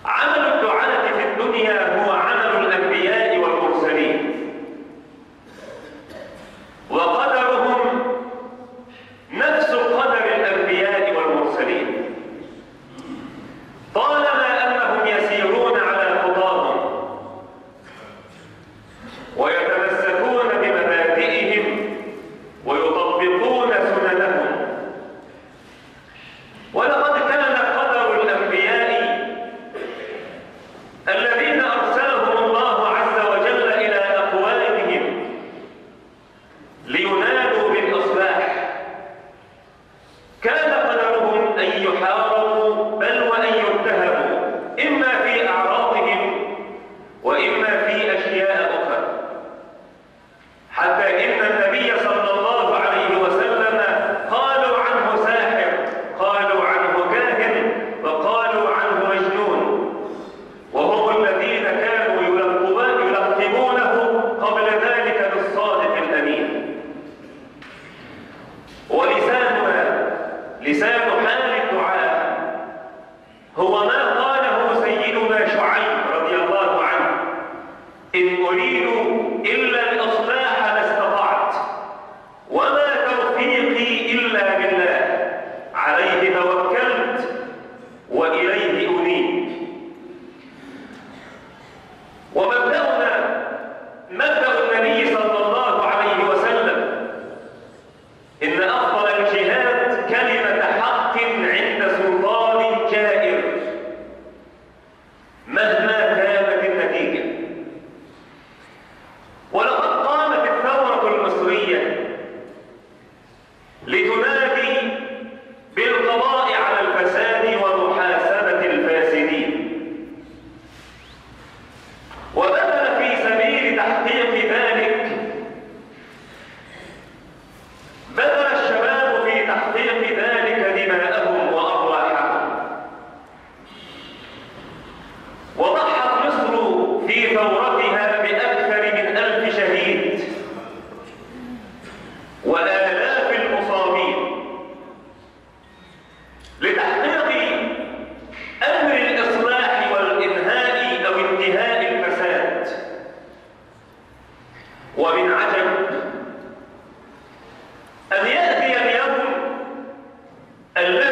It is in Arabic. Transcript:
عمل الدعاة في الدنيا هو عمل الأنبياء والمرسلين، وقدرهم نفس قدر الأنبياء والمرسلين، طالما أنهم يسيرون على خطاهم ويتمسكون بمبادئهم ويطبقون سننهم. ولقد كان قدر الأنبياء الذين أرسلهم الله عز وجل إلى أقوامهم لينادوا بالإصلاح، كان قدرهم أن يحاربوا بل وأن يتهموا، إما في أعراضهم وإما في أشياء أخرى، حتى إن النبي صلى الله عليه وسلم قالوا عنه ساحر، قالوا عنه كاهن، وقالوا عنه مجنون، وهم الذين كانوا يلقبونه قبل ذلك بالصادق الأمين. ولساننا لسان حال الدعاء هو ما قاله سيدنا شعيب رضي الله عنه: إن أريد إلا الإصلاح ما استطعت وما توفيقي إلا بالله، عليه توكلت وإليه أنيب. ومبدأنا مبدأ النبي صلى الله عليه وسلم: إن أفضل الجهاد كلمة حق عند سلطان جائر مهما كانت النتيجة. ولقد قامت الثورة المصرية لتنادي بالقضاء على الفساد ومحاسبة الفاسدين، وبذل في سبيل تحقيق ذلك، بذل الشباب في تحقيق ذلك دماءهم وأرواحهم، وضحت مصر في ثورتها بأكثر من 1000 شهيد وآلاف المصابين لتحقيق أمر الإصلاح والإنهاء أو انتهاء الفساد. ومن عجب أن يأتي اليوم الذي